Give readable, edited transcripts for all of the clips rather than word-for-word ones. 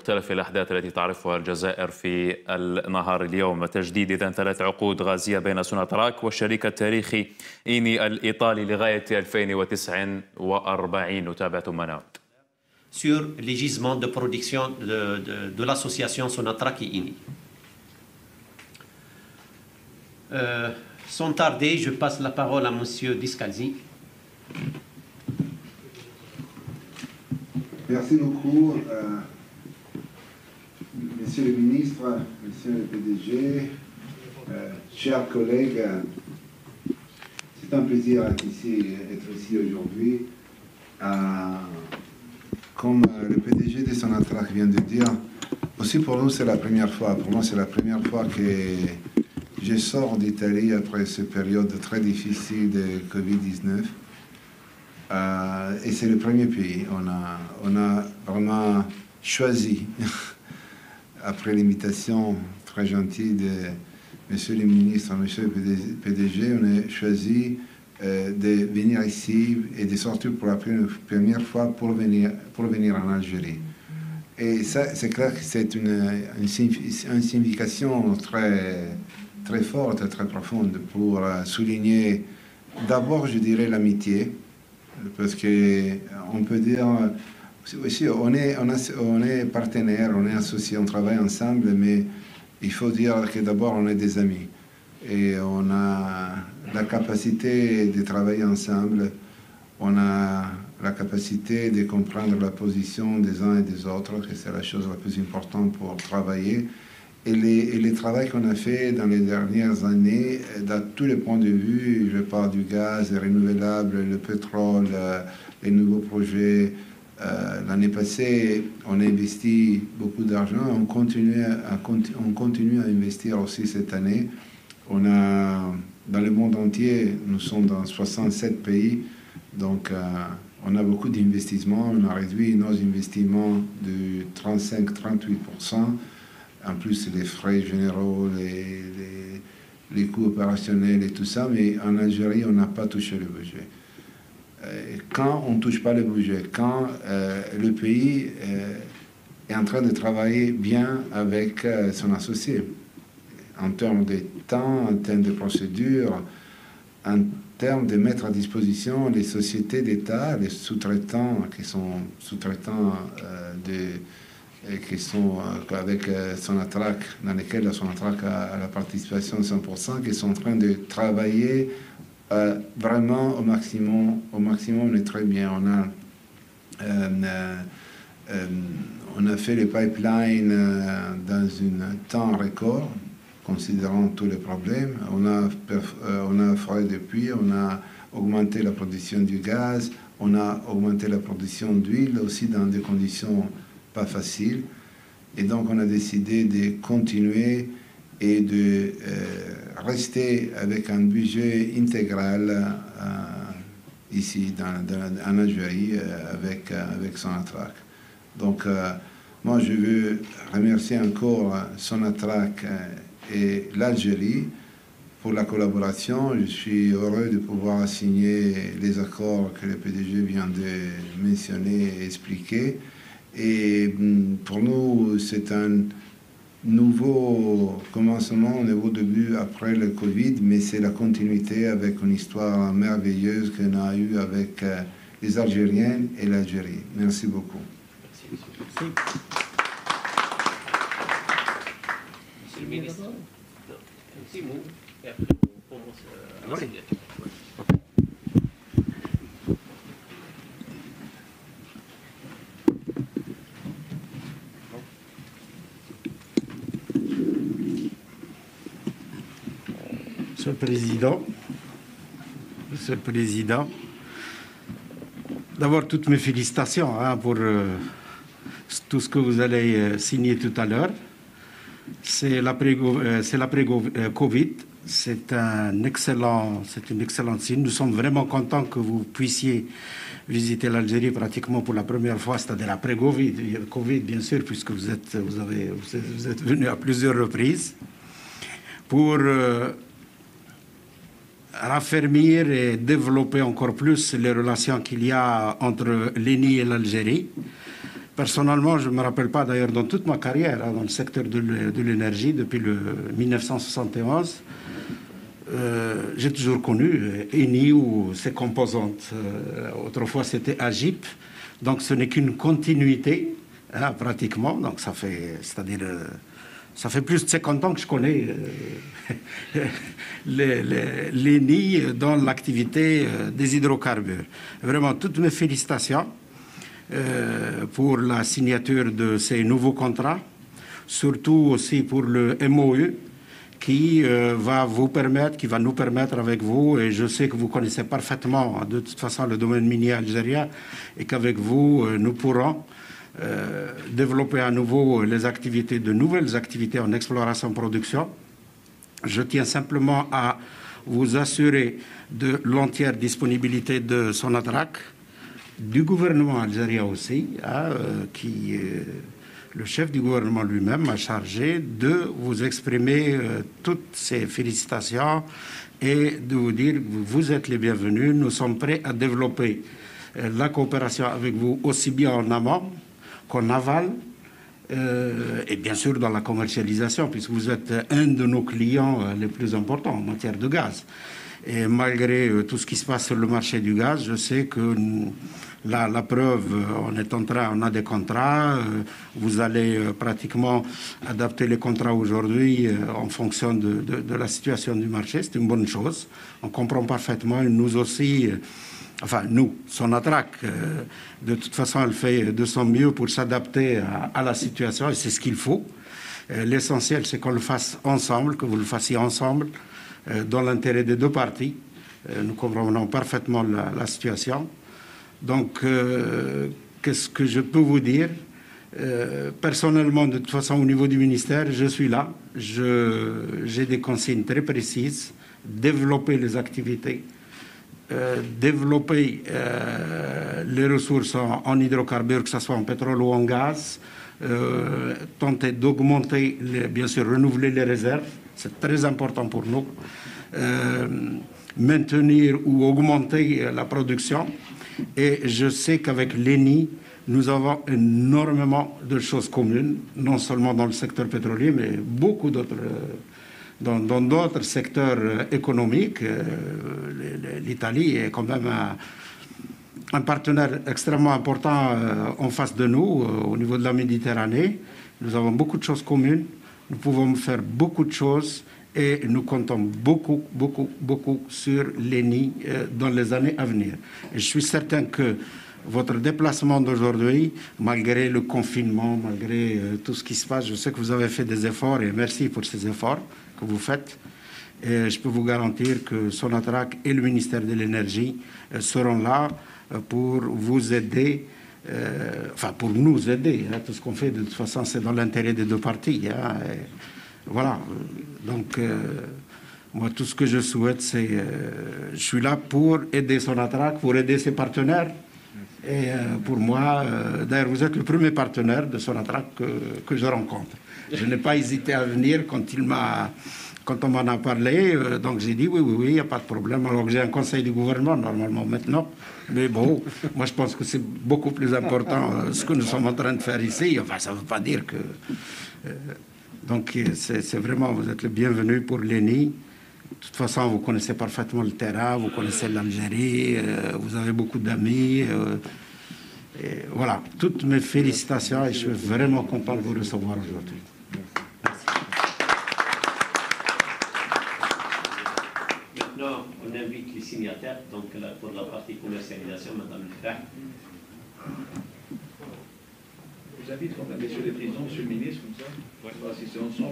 مختلف الأحداث التي تعرفها الجزائر في النهار اليوم. تجديد إذن 3 عقود غازية بين سوناتراك والشريك التاريخي إيني الإيطالي لغاية 2049. نتابع ثم نعود. Sur les gisements de production de l'association Sonatrach et INI. Sans tarder, je passe la parole à Monsieur Discalzi. Merci beaucoup, Monsieur le Ministre, Monsieur le PDG, chers collègues. C'est un plaisir d'être ici aujourd'hui. Comme le PDG de Sonatrach vient de dire, aussi pour nous c'est la première fois. Pour moi c'est la première fois que je sors d'Italie après cette période très difficile de Covid-19. Et c'est le premier pays. On a vraiment choisi, après l'invitation très gentille de Monsieur le Ministre, Monsieur le PDG, on a choisi de venir ici et de sortir pour la première fois pour venir en Algérie. Et ça, c'est clair que c'est une signification très forte, très profonde pour souligner d'abord, je dirais, l'amitié. Parce qu'on peut dire, aussi, on est partenaires, on est associés, on travaille ensemble, mais il faut dire que d'abord on est des amis. Et on a la capacité de travailler ensemble, on a la capacité de comprendre la position des uns et des autres, que c'est la chose la plus importante pour travailler. Et le travail qu'on a fait dans les dernières années, dans tous les points de vue, je parle du gaz, les renouvelables, le pétrole, les nouveaux projets. L'année passée, on a investi beaucoup d'argent, on continue à investir aussi cette année. On a, dans le monde entier, nous sommes dans 67 pays, donc on a beaucoup d'investissements. On a réduit nos investissements de 35-38%. En plus, les frais généraux, les coûts opérationnels et tout ça, mais en Algérie, on n'a pas touché le budget. Quand on ne touche pas le budget, quand le pays est en train de travailler bien avec son associé, en termes de temps, en termes de procédures, en termes de mettre à disposition les sociétés d'État, les sous-traitants qui sont sous-traitants qui sont avec Sonatrach, dans lesquels la Sonatrach a la participation de 100%, qui sont en train de travailler vraiment au maximum, on est très bien. On a fait les pipelines dans un temps record, considérant tous les problèmes. On a fait des puits, on a augmenté la production du gaz, on a augmenté la production d'huile aussi dans des conditions pas facile, et donc on a décidé de continuer et de rester avec un budget intégral ici en Algérie avec Sonatrach. Donc moi je veux remercier encore Sonatrach et l'Algérie pour la collaboration. Je suis heureux de pouvoir signer les accords que le PDG vient de mentionner et expliquer. Et pour nous, c'est un nouveau commencement, un nouveau début après le Covid, mais c'est la continuité avec une histoire merveilleuse qu'on a eue avec les Algériens et l'Algérie. Merci beaucoup. Merci, monsieur. Monsieur le ministre. Un petit mot, et après on commence à la signature. Monsieur le Président, d'abord toutes mes félicitations pour tout ce que vous allez signer tout à l'heure. C'est l'après-Covid, c'est une excellente signe. Nous sommes vraiment contents que vous puissiez visiter l'Algérie pratiquement pour la première fois, c'est-à-dire après Covid, bien sûr, puisque vous êtes venu à plusieurs reprises pour raffermir et développer encore plus les relations qu'il y a entre l'ENI et l'Algérie, Personnellement, je ne me rappelle pas d'ailleurs dans toute ma carrière dans le secteur de l'énergie depuis le 1971. J'ai toujours connu Eni ou ses composantes. Autrefois, c'était Agip. Donc, ce n'est qu'une continuité, hein, pratiquement. Donc, ça fait plus de 50 ans que je connais l'Eni dans l'activité des hydrocarbures. Vraiment, toutes mes félicitations pour la signature de ces nouveaux contrats, surtout aussi pour le MOU qui va nous permettre avec vous, et je sais que vous connaissez parfaitement de toute façon le domaine minier algérien, et qu'avec vous, nous pourrons développer à nouveau de nouvelles activités en exploration-production. Je tiens simplement à vous assurer de l'entière disponibilité de Sonatrach, du gouvernement algérien aussi, qui le chef du gouvernement lui-même m'a chargé de vous exprimer toutes ces félicitations et de vous dire que vous êtes les bienvenus. Nous sommes prêts à développer la coopération avec vous aussi bien en amont qu'en aval, et bien sûr dans la commercialisation, puisque vous êtes un de nos clients les plus importants en matière de gaz. Et malgré tout ce qui se passe sur le marché du gaz, je sais que la preuve, on a des contrats, vous allez pratiquement adapter les contrats aujourd'hui en fonction de la situation du marché. C'est une bonne chose. On comprend parfaitement, et nous aussi, nous, Sonatrach, de toute façon, elle fait de son mieux pour s'adapter à la situation, et c'est ce qu'il faut. L'essentiel, c'est qu'on le fasse ensemble, que vous le fassiez ensemble, dans l'intérêt des deux parties. Nous comprenons parfaitement la situation. Donc, qu'est-ce que je peux vous dire? Personnellement, de toute façon, au niveau du ministère, je suis là. J'ai des consignes très précises. Développer les activités, développer les ressources en hydrocarbures, que ce soit en pétrole ou en gaz, tenter d'augmenter, bien sûr, renouveler les réserves. C'est très important pour nous. Maintenir ou augmenter la production. Et je sais qu'avec l'ENI, nous avons énormément de choses communes, non seulement dans le secteur pétrolier, mais beaucoup d'autres, dans d'autres secteurs économiques. L'Italie est quand même un partenaire extrêmement important en face de nous, au niveau de la Méditerranée. Nous avons beaucoup de choses communes, nous pouvons faire beaucoup de choses, et nous comptons beaucoup sur l'ENI dans les années à venir. Et je suis certain que votre déplacement d'aujourd'hui, malgré le confinement, malgré tout ce qui se passe, je sais que vous avez fait des efforts, et merci pour ces efforts que vous faites. Et je peux vous garantir que Sonatrach et le ministère de l'Énergie seront là pour vous aider, pour nous aider. Tout ce qu'on fait, de toute façon, c'est dans l'intérêt des deux parties. Voilà, donc moi tout ce que je souhaite, c'est je suis là pour aider Sonatrach, pour aider ses partenaires, et pour moi, d'ailleurs vous êtes le premier partenaire de Sonatrach que je rencontre. Je n'ai pas hésité à venir quand on m'en a parlé, donc j'ai dit oui, il n'y a pas de problème, alors que j'ai un conseil du gouvernement normalement maintenant, mais bon, moi je pense que c'est beaucoup plus important ce que nous sommes en train de faire ici. Enfin, ça ne veut pas dire que... Donc, c'est vraiment, vous êtes le bienvenu pour l'ENI. De toute façon, vous connaissez parfaitement le terrain, vous connaissez l'Algérie, vous avez beaucoup d'amis. Voilà, toutes mes félicitations, et je suis vraiment content de vous recevoir aujourd'hui. Maintenant, on invite les signataires, donc pour la partie commercialisation, Madame Lefebvre. J'invite quand même, messieurs les présidents, monsieur le ministre, comme ça. Ouais. On va assister ensemble.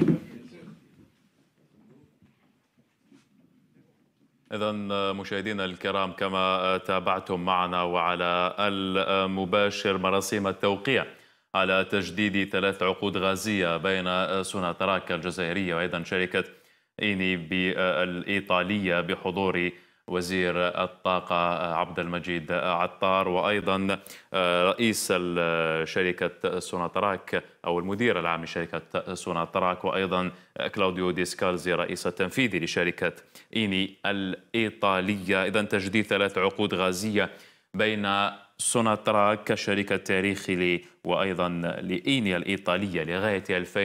إذن مشاهدينا الكرام، كما تابعتم معنا وعلى المباشر مراسيم التوقيع على تجديد 3 عقود غازية بين سوناتراك الجزائرية وأيضا شركة إيني الإيطالية بحضور وزير الطاقة عبد المجيد عطار، وأيضا رئيس شركة سوناتراك أو المدير العام لشركة سوناتراك، وأيضا كلاوديو ديسكالزي رئيس التنفيذي لشركة إيني الإيطالية. إذن تجديد 3 عقود غازية بين سوناتراك كشركة تاريخي وأيضا لإيني الإيطالية لغاية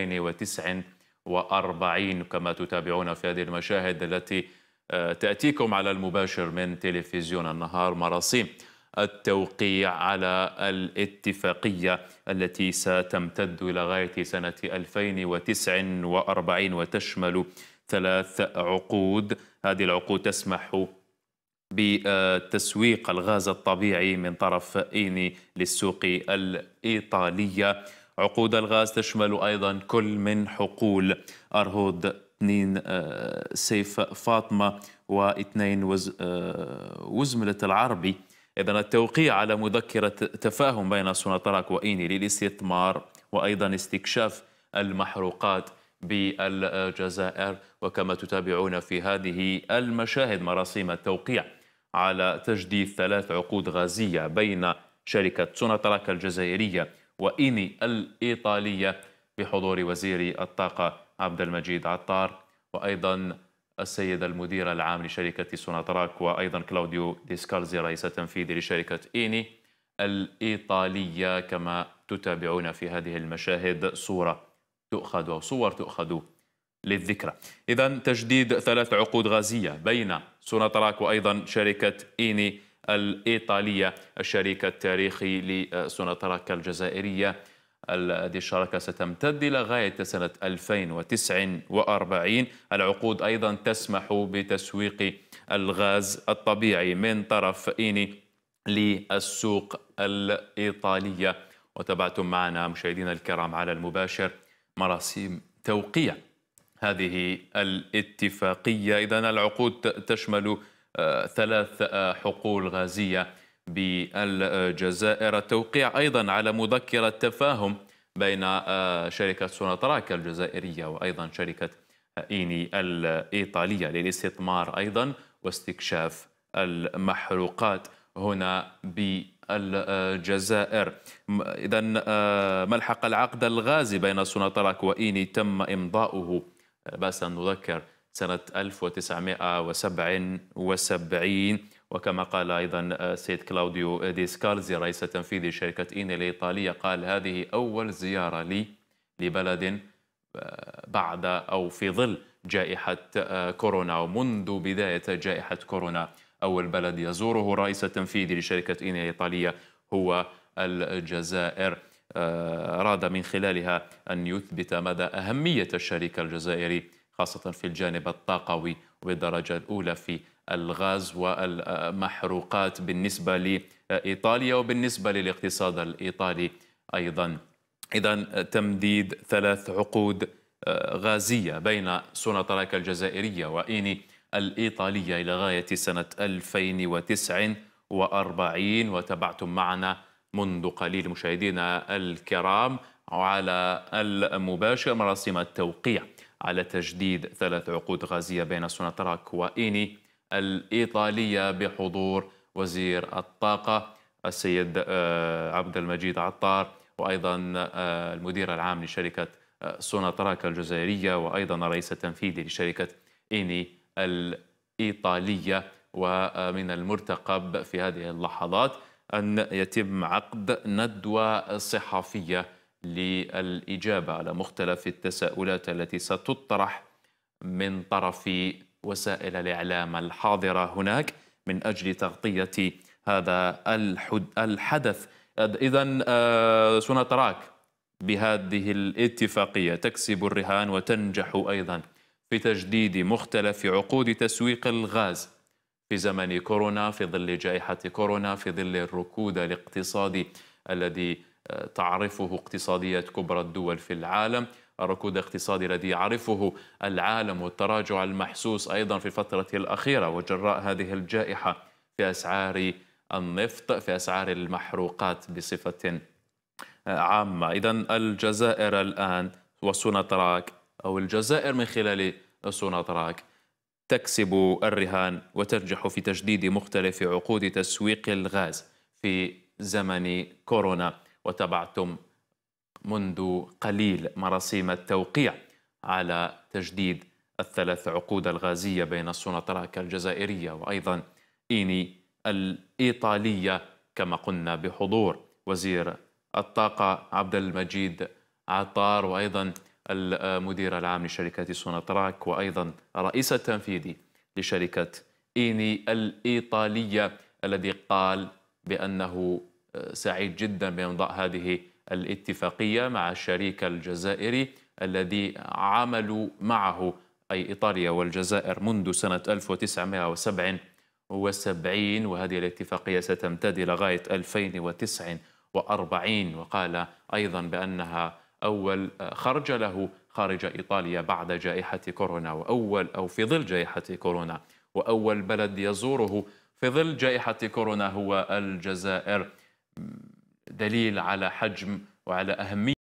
2049 كما تتابعون في هذه المشاهد التي تأتيكم على المباشر من تلفزيون النهار. مراسيم التوقيع على الاتفاقية التي ستمتد إلى غاية سنة 2049 وتشمل 3 عقود. هذه العقود تسمح بتسويق الغاز الطبيعي من طرف إيني للسوق الإيطالية. عقود الغاز تشمل أيضا كل من حقول أرهود 2 سيف فاطمة و2 وزملة العربي. إذن التوقيع على مذكرة تفاهم بين سوناتراك وإيني للاستثمار وأيضا استكشاف المحروقات بالجزائر. وكما تتابعون في هذه المشاهد مراسيم التوقيع على تجديد 3 عقود غازية بين شركة سوناتراك الجزائرية وإيني الإيطالية بحضور وزير الطاقة عبد المجيد عطار وأيضا السيد المدير العام لشركة سوناتراك وأيضا كلاوديو دي سكالزي رئيس التنفيذي لشركة إيني الإيطالية. كما تتابعون في هذه المشاهد صور تؤخذ للذكرى. إذن تجديد 3 عقود غازية بين سوناتراك وأيضا شركة إيني الإيطالية الشركة التاريخي لسوناتراك الجزائرية. هذه الشراكة ستمتد إلى غاية سنة 2049. العقود أيضا تسمح بتسويق الغاز الطبيعي من طرف إيني للسوق الإيطالية. وتابعتم معنا مشاهدينا الكرام على المباشر مراسيم توقيع هذه الاتفاقية. إذن العقود تشمل 3 حقول غازية بالجزائر. التوقيع أيضا على مذكرة تفاهم بين شركة سوناتراك الجزائرية وأيضا شركة إيني الإيطالية للاستثمار أيضا واستكشاف المحروقات هنا بالجزائر. إذن ملحق العقد الغازي بين سوناتراك وإيني تم إمضاؤه بس نذكر سنة 1977. وكما قال أيضا سيد كلاوديو دي سكالزي رئيس التنفيذي لشركة إيني الإيطالية قال هذه أول زيارة لي لبلد بعد أو في ظل جائحة كورونا ومنذ بداية جائحة كورونا أول بلد يزوره الرئيس التنفيذي لشركة إيني الإيطالية هو الجزائر. أراد من خلالها أن يثبت مدى أهمية الشريك الجزائري خاصة في الجانب الطاقوي وبالدرجة الأولى في الغاز والمحروقات بالنسبة لإيطاليا وبالنسبة للاقتصاد الإيطالي أيضا. إذن تمديد 3 عقود غازية بين سوناتراك الجزائرية وإيني الإيطالية إلى غاية سنة 2049. وتابعتم معنا منذ قليل مشاهدينا الكرام على المباشر مراسيم التوقيع على تجديد 3 عقود غازية بين سوناتراك وإيني الإيطالية بحضور وزير الطاقة السيد عبد المجيد عطار وأيضا المدير العام لشركة سوناتراك الجزائرية وأيضا رئيس التنفيذي لشركة إيني الإيطالية. ومن المرتقب في هذه اللحظات أن يتم عقد ندوة صحفية للإجابة على مختلف التساؤلات التي ستطرح من طرف وسائل الإعلام الحاضرة هناك من أجل تغطية هذا الحدث. إذن سوناتراك بهذه الاتفاقية تكسب الرهان وتنجح أيضا في تجديد مختلف عقود تسويق الغاز في زمن كورونا في ظل جائحة كورونا في ظل الركود الاقتصادي الذي تعرفه اقتصادية كبرى الدول في العالم، الركود الاقتصادي الذي يعرفه العالم والتراجع المحسوس أيضا في الفترة الأخيرة وجراء هذه الجائحة في أسعار النفط في أسعار المحروقات بصفة عامة. إذن الجزائر الآن وسوناتراك أو الجزائر من خلال سوناتراك تكسب الرهان وتنجح في تجديد مختلف عقود تسويق الغاز في زمن كورونا. وتابعتم منذ قليل مراسيم التوقيع على تجديد ال3 عقود الغازية بين سوناتراك الجزائرية وأيضا إيني الإيطالية كما قلنا بحضور وزير الطاقة عبد المجيد عطار، وأيضا المدير العام لشركة سوناتراك، وأيضا الرئيس التنفيذي لشركة إيني الإيطالية، الذي قال بأنه سعيد جدا بإمضاء هذه الاتفاقية مع الشريك الجزائري الذي عملوا معه، أي إيطاليا والجزائر، منذ سنة 1977، وهذه الاتفاقية ستمتد إلى غاية 2049. وقال أيضا بأنها أول خرج له خارج إيطاليا بعد جائحة كورونا، أو في ظل جائحة كورونا، وأول بلد يزوره في ظل جائحة كورونا هو الجزائر، دليل على حجم وعلى أهمية